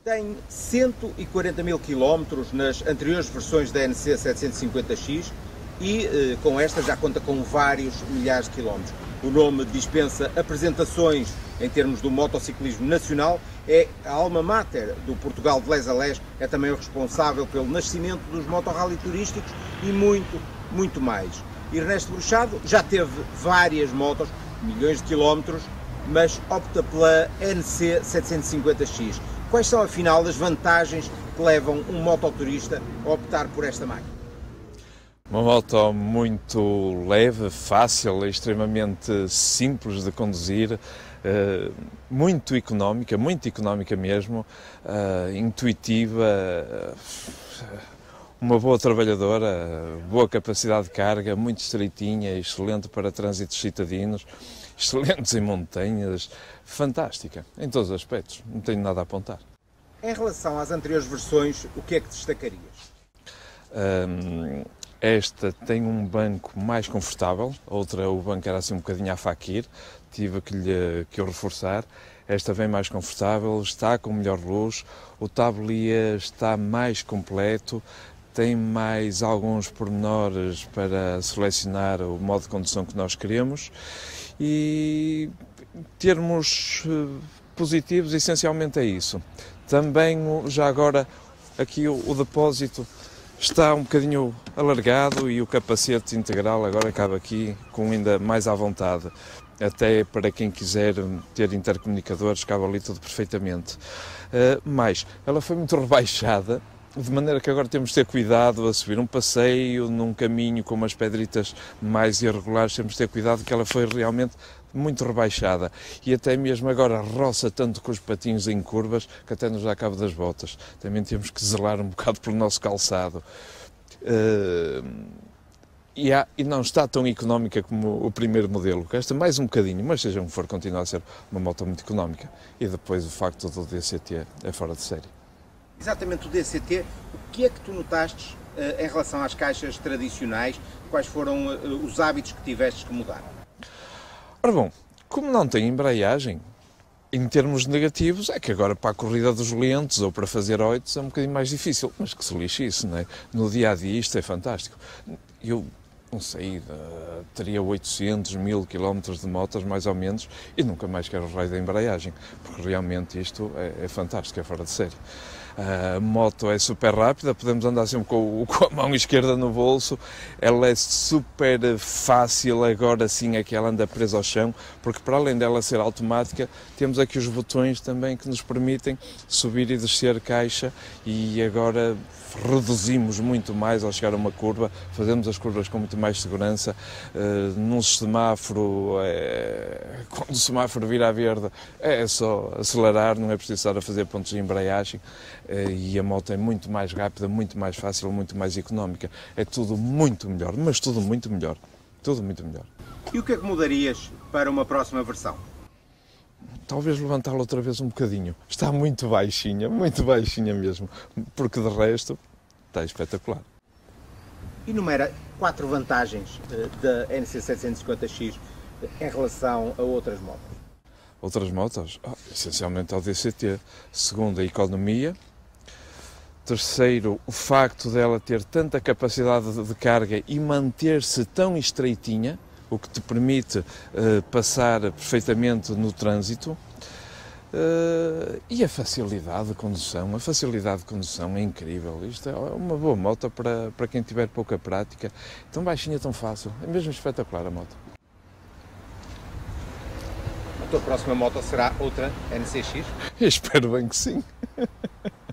Tem 140 mil quilómetros nas anteriores versões da NC 750X e com esta já conta com vários milhares de quilómetros. O nome dispensa apresentações em termos do motociclismo nacional, é a alma mater do Portugal de Les a Les, é também o responsável pelo nascimento dos motorrally turísticos e muito mais. Ernesto Bruxado já teve várias motos, milhões de quilómetros, mas opta pela NC 750X. Quais são, afinal, as vantagens que levam um mototurista a optar por esta máquina? Uma moto muito leve, fácil, extremamente simples de conduzir, muito económica mesmo, intuitiva, uma boa trabalhadora, boa capacidade de carga, muito estreitinha, excelente para trânsitos citadinos, excelentes em montanhas, fantástica, em todos os aspectos, não tenho nada a apontar. Em relação às anteriores versões, o que é que destacarias? Esta tem um banco mais confortável, outra o banco era assim um bocadinho a faquir, tive que o reforçar. Esta vem mais confortável, está com melhor luz, o tablier está mais completo, tem mais alguns pormenores para selecionar o modo de condução que nós queremos e termos positivos essencialmente é isso. Também já agora aqui o depósito está um bocadinho alargado e o capacete integral agora cabe aqui com ainda mais à vontade. Até para quem quiser ter intercomunicadores, cabe ali tudo perfeitamente. Mas ela foi muito rebaixada, de maneira que agora temos de ter cuidado a subir um passeio, num caminho com umas pedritas mais irregulares, temos de ter cuidado que ela foi realmente muito rebaixada e até mesmo agora roça tanto com os patinhos em curvas que até nos dá cabo das botas. Também temos que zelar um bocado pelo nosso calçado. E não está tão económica como o primeiro modelo. Esta mais um bocadinho, mas seja como for, continua a ser uma moto muito económica. E depois o facto do DCT é fora de série. Exatamente, o DCT, o que é que tu notaste em relação às caixas tradicionais? Quais foram os hábitos que tiveste que mudar? Ora bom, como não tem embreagem, em termos negativos, é que agora para a corrida dos lentes ou para fazer oitos é um bocadinho mais difícil, mas que se lixe isso, não é? No dia-a-dia isto é fantástico. Eu não sei, teria 800, 1000 quilómetros de motas mais ou menos e nunca mais quero o raio da embreagem, porque realmente isto é fantástico, é fora de série. A moto é super rápida, podemos andar sempre com a mão esquerda no bolso, ela é super fácil, agora sim é que ela anda presa ao chão, porque para além dela ser automática, temos aqui os botões também que nos permitem subir e descer caixa e agora reduzimos muito mais ao chegar a uma curva, fazemos as curvas com muito mais segurança, num semáforo, quando o semáforo vira a verde, é só acelerar, não é preciso estar a fazer pontos de embreagem, e a moto é muito mais rápida, muito mais fácil, muito mais económica. É tudo muito melhor, mas tudo muito melhor. Tudo muito melhor. E o que é que mudarias para uma próxima versão? Talvez levantá-la outra vez um bocadinho. Está muito baixinha mesmo, porque de resto está espetacular. Enumera 4 vantagens da NC 750X em relação a outras motos. Outras motos? Essencialmente ao DCT. Segundo, a economia. Terceiro, o facto dela ter tanta capacidade de carga e manter-se tão estreitinha, o que te permite passar perfeitamente no trânsito. E a facilidade de condução. A facilidade de condução é incrível. Isto é uma boa moto para quem tiver pouca prática. Tão baixinha, tão fácil. É mesmo espetacular a moto. A tua próxima moto será outra NCX? Eu espero bem que sim.